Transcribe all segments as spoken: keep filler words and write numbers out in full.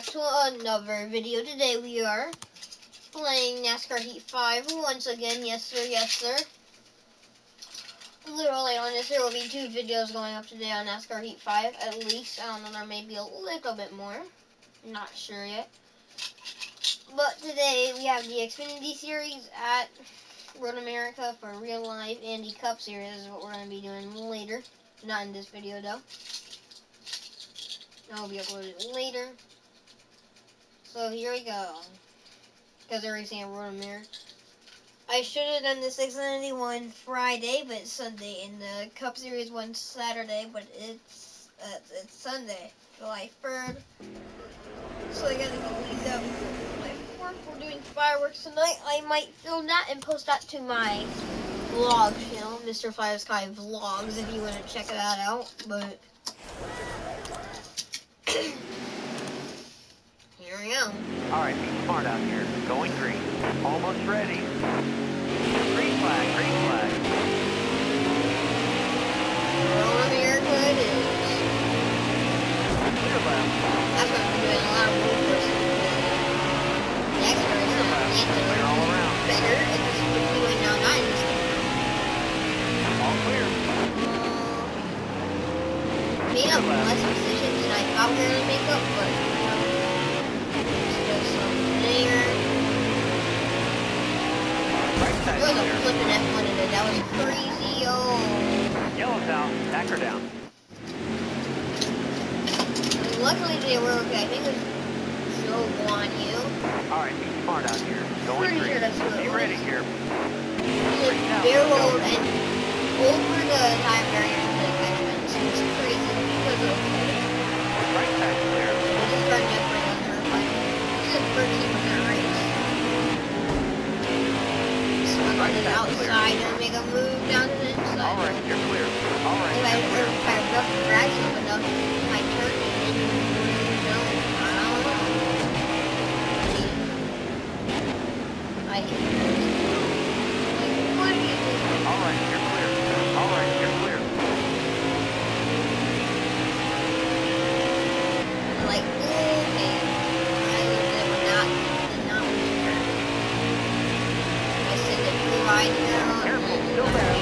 back to another video. Today we are playing NASCAR Heat five once again. Yes sir, yes sir. A little late on this. There will be two videos going up today on NASCAR Heat five at least. I don't know, there may be a little bit more. Not sure yet. But today we have the Xfinity series at Road America for real life, and the Cup series is what we're going to be doing later. Not in this video though. That will be uploaded later. So here we go. Because they're racing at Road America. I should have done the Xfinity one Friday, but it's Sunday, and the Cup Series one Saturday, but it's uh, it's Sunday, July third. So I gotta get these out before July fourth. We're doing fireworks tonight. I might film that and post that to my vlog channel, Mister Fire Sky Vlogs, if you want to check that out. But here we go. Alright, be smart out here. Going green. Almost ready. Green flag, green flag. Road America it is. Clear left. That's what I'm doing a lot of road courses. The extra is Clear left. Clear all around. better if this is what we're doing now, not in this All clear. made up less positions than I thought we were going to make up, but you know, there's some there. Right side There was a clear. flipping F one in it. That was crazy. Oh. Yellow's out. Back her down. Luckily they were okay. I think it was Joe on you. Alright, be smart out here. Going Pretty green. sure that's what it Be was. ready here. It barreled and over the tire barrier and the attachments. It's crazy because of Right side clear. this is our different under like this is thirteen percent race. So I'm Right going to the side clear. outside and make a move down to the inside. Alright, you're clear. Alright, If I, you're clear. if I rough the rags up enough, I turn it and you know, I don't know. I hate it. Like, what are you doing? Alright, you're clear. Alright, you're clear. I'm like, okay. I did not, did not care. I said that you ride now. Careful, still there.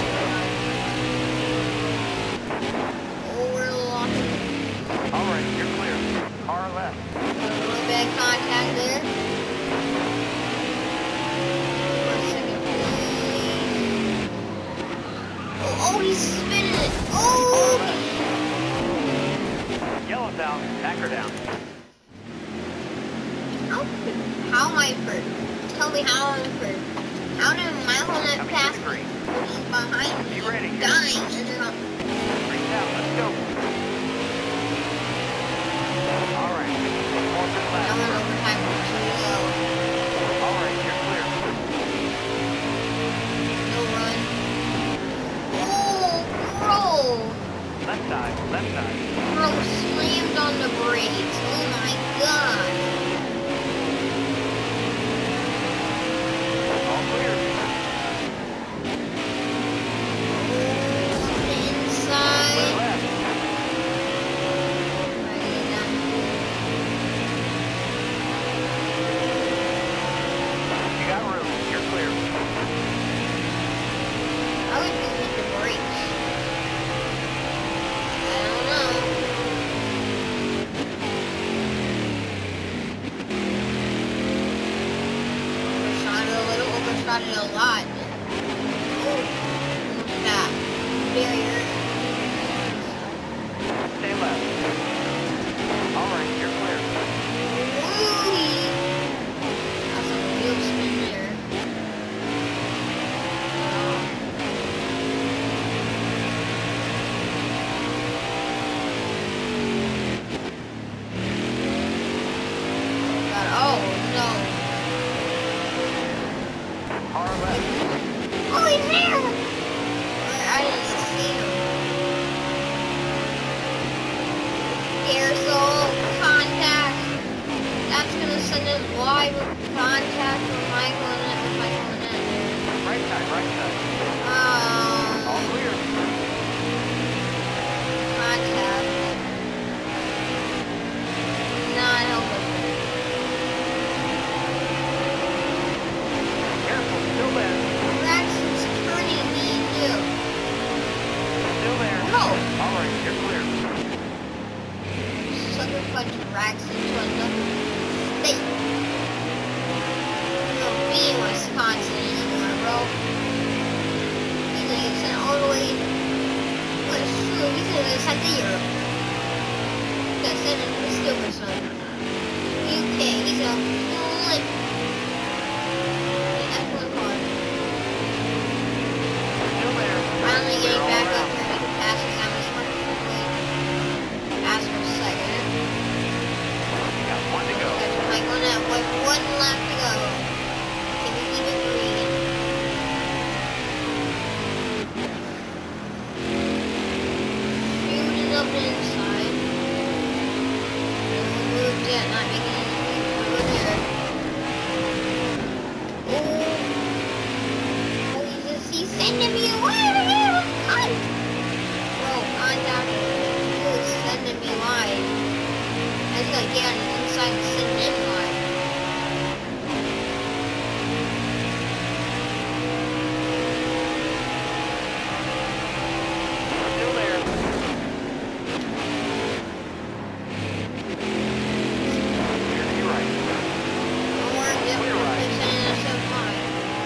Oh, we're locking. Alright, you're clear. Car left. A little bit of contact there. For a second, please. Oh, oh, he's spinning it. Oh! Yellow's out. Back her down. How, how am I first? Tell me how I'm first. How did Michael not Coming pass to the me green. when he's behind me? Be ready here. Dying, and then I'm... Green down. Let's go. Alright. One more good I'm lap. on overtime for two low. Alright, you're clear. No run. Oh, bro! Left side. Left side. Bro slammed on the brakes. Oh my god. All clear. Oh, the Clear inside. left. Right, get down. You got room. You're clear. I would just hit the brakes. I don't know. Overshot it a little, overshot it a lot. Oh, that barrier. Stay left. Alright, you're clear. Woo-wee. That's a real spin there. God, oh no. Car left. Oh, he's there! I didn't see him. Air soul contact. That's gonna send us live with contact with Michael and it with Michael and it. Right side, right side. All Um, clear. contact. Not helping. bunch of racks into another state. You know, be in Wisconsin anymore, bro. He's gonna get sent all the way. Well, it's true. He's gonna get sent to Europe. He's gonna send him to Steel or something. U K. He's gonna pull it. F one car. Still there. Finally getting They're back all up around. here. He can pass his time this one. Pass for a second. You got one to go. Like one, uh, one, one left to go. Can we keep it green? Shooting up inside. No move yet, not making any moves over there. Oh. Oh, he's just, he's sending me away over here. Con. Bro, contact. He's sending me wide. I just gotta get on the inside and send him wide. Still there. Clear to your right. Don't worry, yep, Clear they're right. sending us up wide.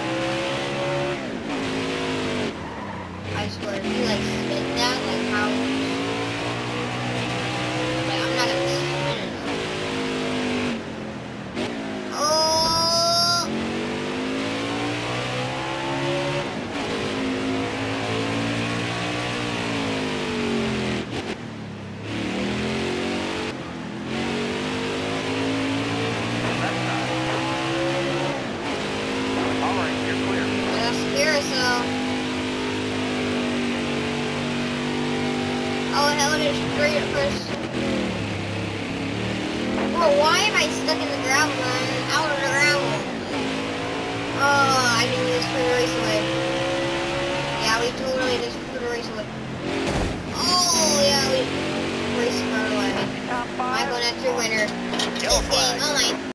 I swear, if you like spin that, like how... Like, I'm not gonna spin it. Oh! Left side. All right, you're clear. That's scary, so... Oh, hell, it is straight at first. Bro, why am I stuck in the gravel, man? Out of the gravel. Oh, I didn't just put the race away. Yeah, we totally just put the race away. Oh, yeah, we race car away. Top Michael, five. that's your winner. Yellow This game, flag. oh my